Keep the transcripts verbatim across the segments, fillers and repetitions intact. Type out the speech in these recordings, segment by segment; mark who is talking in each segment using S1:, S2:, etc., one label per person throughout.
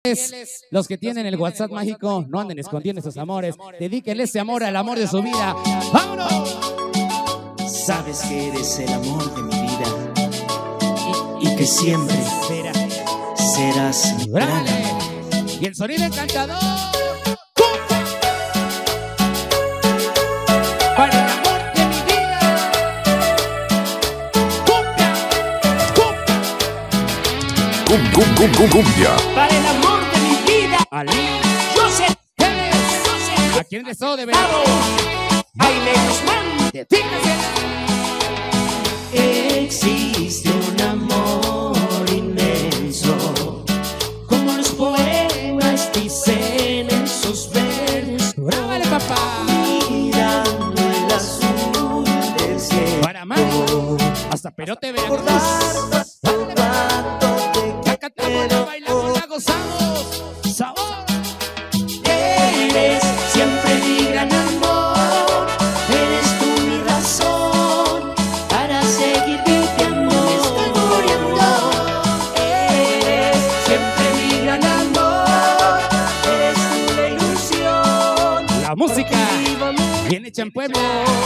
S1: Los que tienen el WhatsApp mágico, no anden escondiendo esos amores. Dedíquenle ese amor al amor de su vida. ¡Vámonos!
S2: Sabes que eres el amor de mi vida y, y que siempre serás mi gran amor.
S1: Y el sonido encantador. Para el amor de mi vida. Cumbia, cumbia.
S3: Cum, cum, cum, cum, cumbia.
S2: Para el amor de mi vida.
S1: Ali.
S2: Yo sé.
S1: ¿A quién deseo de verdad?
S2: Jaime Guzmán. Existe un amor inmenso, como los poemas dicen en sus versos.
S1: ¡Brábale, papá!
S2: Mirando el azul del cielo.
S1: Para más, hasta Perote Veracruz.
S2: Todo rato
S1: La
S2: te
S1: cantamos, la bailamos, la gozamos. ¡Sabor!
S2: eres siempre mi gran amor. Eres tú mi razón para seguir viviendo. Me estoy muriendo. Eres siempre mi gran amor. Eres tú la ilusión.
S1: La música bien hecha en Puebla.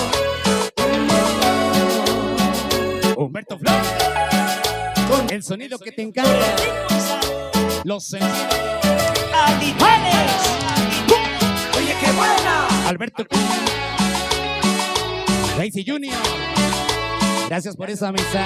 S1: Humberto Flores. Con el sonido que te encanta. Los sentidos.
S2: Alitanes. Oye, qué buena.
S1: Alberto Daisy Junior. Gracias por esa mesa.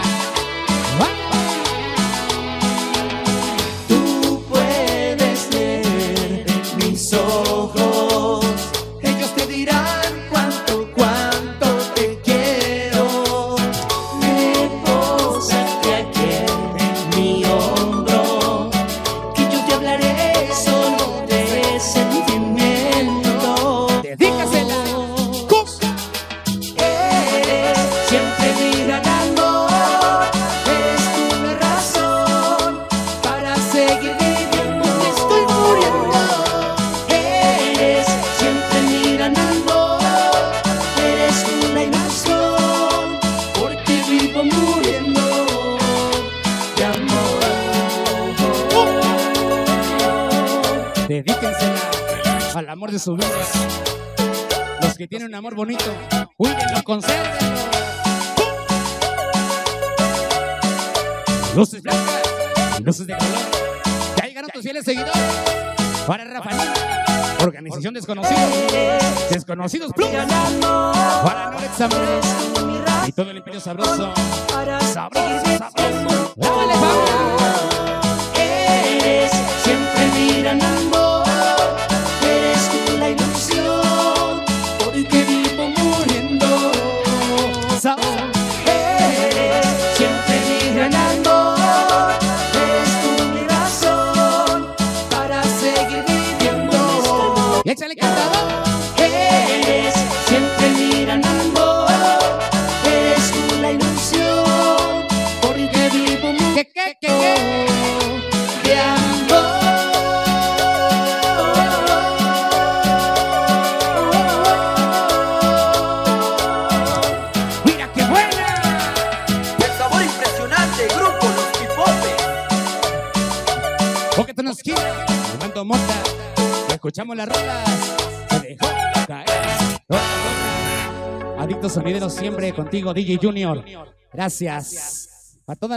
S2: Tú puedes leer en mis ojos. Ellos te dirán cuánto, cuánto te quiero. Me posaste aquí en mi hombro, que yo te hablaré solo de sentimiento.
S1: Dedícasela.
S2: Eres siempre mi gran amor. Eres tú mi razón para seguir viviendo. Me estoy muriendo. Eres siempre mi gran amor. Eres tú la ilusión, porque vivo muriendo de amor.
S1: Dedíquensela al amor de su vida. Los que tienen un amor bonito, cuídenlo, consérvenlo. Luces blancas y luces de color. Ya llegaron tus fieles seguidores. Para Rafael, Organización Desconocidos. Desconocidos Plus. Para Norex Amores y todo el Imperio Sabroso. Sabroso, sabroso. Dale, Pablo.
S2: Eres siempre mi gran amor. Eres tú la ilusión, porque vivo muriendo.
S1: Sabroso.
S2: Eres siempre mi gran amor. Eres tú mi razón para seguir viviendo.
S1: Y échale cantador.
S2: Eres siempre mi gran amor. Eres tú la ilusión, porque vivo muriendo
S1: ¿Qué, qué, qué, qué?
S2: de amor.
S1: ¡Mira qué buena!
S4: El sabor impresionante, grupo Los Pipotes.
S1: Porque tú nos quieres, Armando Mota. Escuchamos las rolas. Se dejó caer. Adicto Sonidero siempre contigo, D J Junior. Gracias. A todas.